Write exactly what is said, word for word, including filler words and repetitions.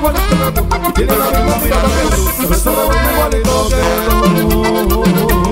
igualito que tú. Tiene la misma mirada que tú, pero se lo ven igualito que tú.